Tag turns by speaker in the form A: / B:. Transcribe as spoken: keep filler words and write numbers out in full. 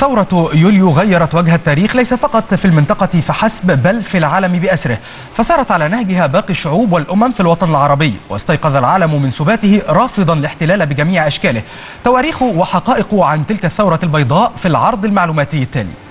A: ثورة يوليو غيرت وجه التاريخ ليس فقط في المنطقة فحسب بل في العالم بأسره، فسارت على نهجها باقي الشعوب والأمم في الوطن العربي، واستيقظ العالم من سباته رافضا الاحتلال بجميع أشكاله. تواريخ وحقائق عن تلك الثورة البيضاء في العرض المعلوماتي التالي.